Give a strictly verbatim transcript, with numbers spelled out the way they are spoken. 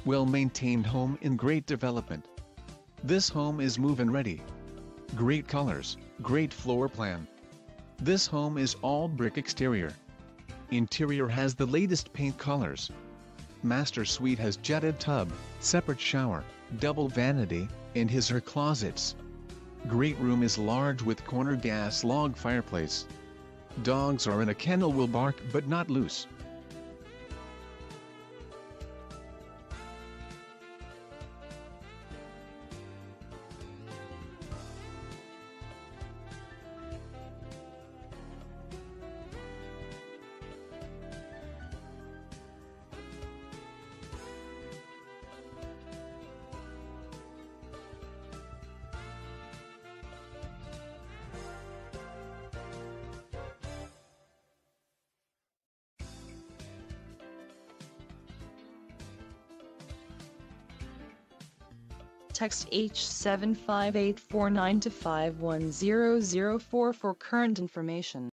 Well-maintained home in great development. This home is move-in ready. Great colors, great floor plan. This home is all brick exterior. Interior has the latest paint colors. Master suite has jetted tub, separate shower, double vanity, and his her closets. Great room is large with corner gas log fireplace. Dogs are in a kennel will bark but not loose. Text H seven five eight four nine to five one zero zero four for current information.